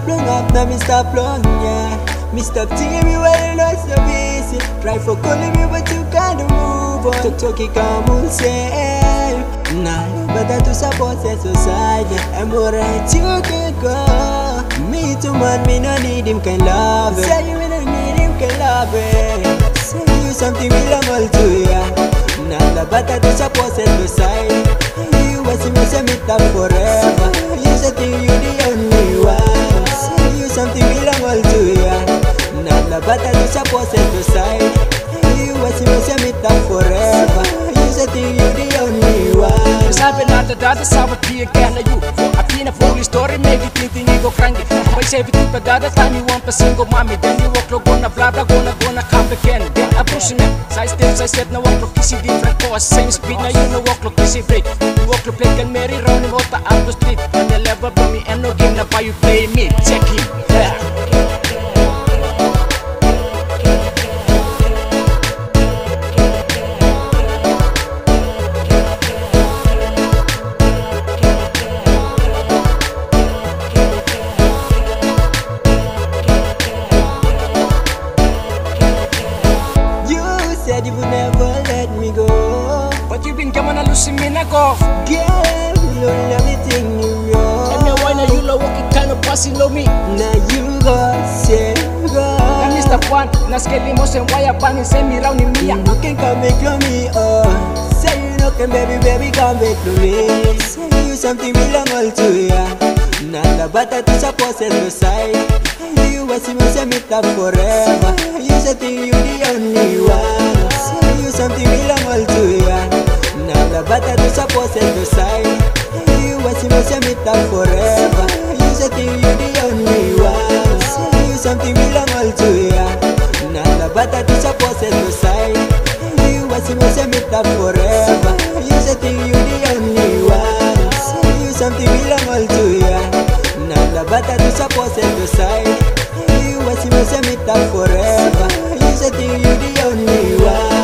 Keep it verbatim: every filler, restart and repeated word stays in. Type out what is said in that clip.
plung up, now me stop plung, yeah. Me stop thinking me well, not so busy. Try for calling me, but you can't move on. To talk it come on, say. Nah, but I to support the society. I'm alright, you can go. Me too man, me no need him can love it. Say you me no need him can love it. Say you something we love all to ya. Nah, but I to support the society. You was me say me top forever. You say think you the only one. Say you something we love all to ya. Nah, but I to support the society. You was me say me top forever. You say think you the only one. Sabi natin dati sa wati again na you. I been a fully story, make it think you go cranky. By seventeen pa dada time you want pa single mommy. Then you walk low gonna vlada gonna gonna come again. Then I push it. Side step, side step na walk low kisi different course. Same speed na you no walk low kisi break. You walk low play can marry round him out the up the street. On the level for me and no game na why you play me. Check him. Yeah. You would never let me go, but you been coming and losing me na go. Girl, you don't everything you know. And me why now you low walking kind of passing low me. Now you go, say go. Na Mister Juan, na skelly mo sen why abanin send me round in me. You can come back to me, oh. Say you know can baby, baby come back to me. Say you something belong all to ya. Not about to support the side. You was me say me top forever. You say think you the only one. You something belong all to ya. Now the better to support the side. You was me say me top forever. You say think you the only one. You something belong all to ya. Now the better to support the side. You was me say me top forever. You say think you the only one. You something belong all to ya. Now the better to support the side. You was me say me top forever. You say think you the only one.